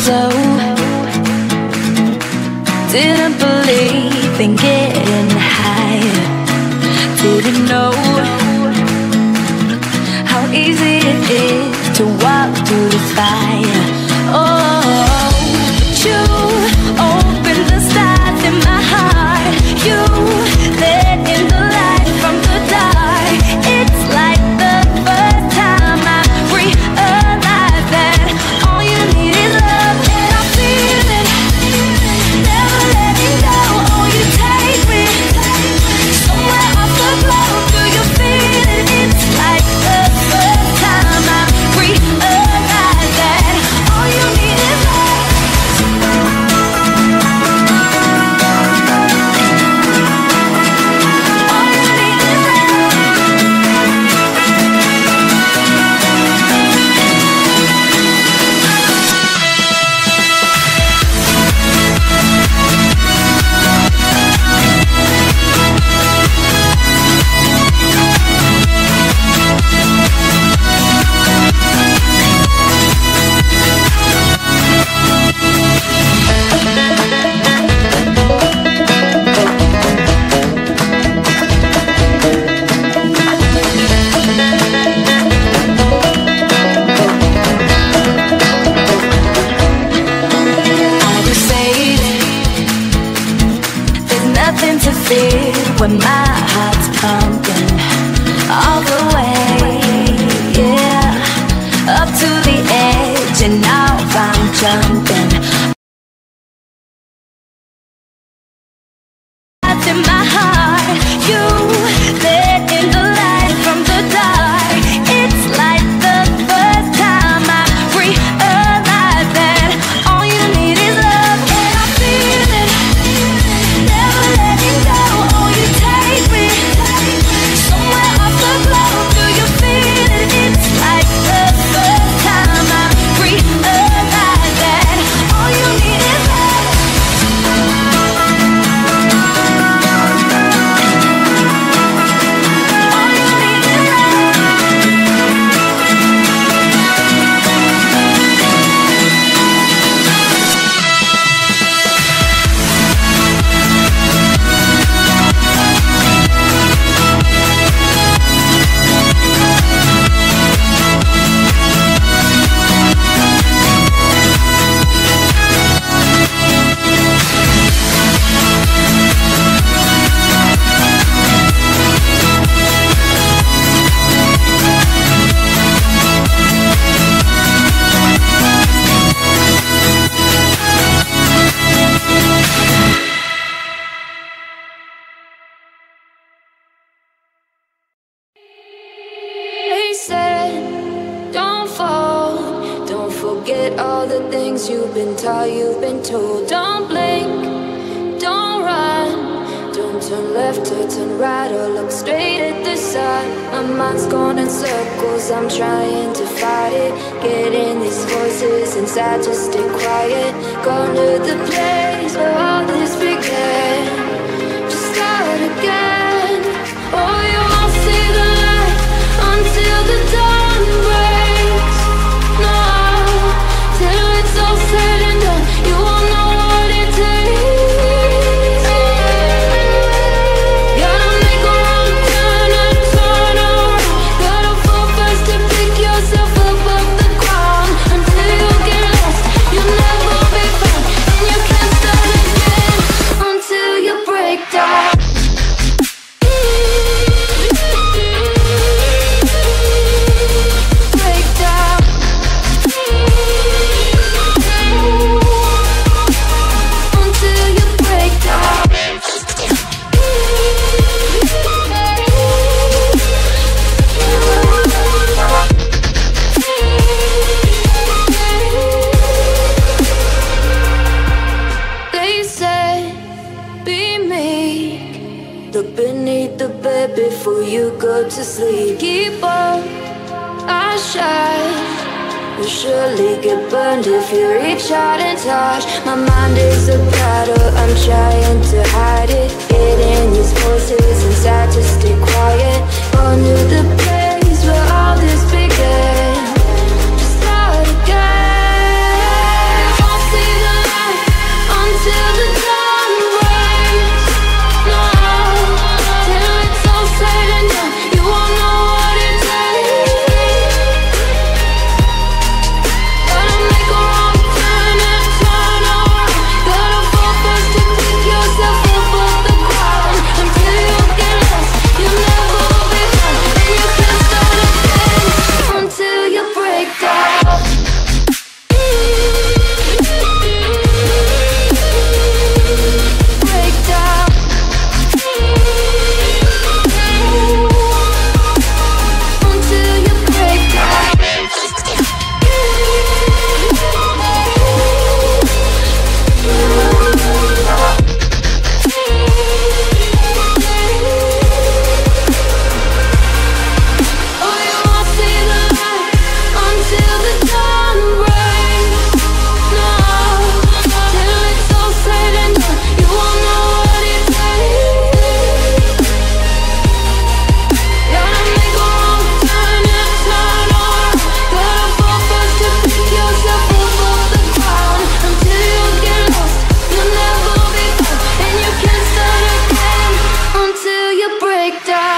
slow. Didn't believe in getting high. Didn't know how easy it is to walk through the fire. Oh, you opened the stars in my heart. You let in the light from the dark. It's like the first time I realized that all you need is love, and I feel it. Never letting go. Oh, you take me somewhere off the globe. Do you feel it? It's like the first time I realized that all you need is love. When my heart's pumping all the way, yeah, up to the edge, and now I'm jumping. In my heart, you let in the light from the dark. It's like the first time I realized that all you need is love, and I feel it. Never letting go. Oh, you take me somewhere off the globe. Do you feel it? It's like the first time I realized that all you need is love. They said, don't fall, don't forget all the things you've been taught, you've been told. Don't blink, don't run, don't turn left or turn right or look straight at the sun. My mind's going in circles, I'm trying to fight it. Getting these voices inside to stay quiet. Gone to the place where all this began. Just start again. Oh, you won't see the light until the dawn breaks. No, till it's all said and done, you won't know what it takes. Gotta make a wrong turn and turn around. Gotta fall fast to pick yourself up off the ground. Until you get lost, you'll never be found, and you can't start again until you break down. Look beneath the bed before you go to sleep. Keep on, I shine. You'll surely get burned if you reach out and touch. My mind is a battle, I'm trying to hide it. Getting these voices inside to stay quiet. On to the place where all this began. Just start again. break down.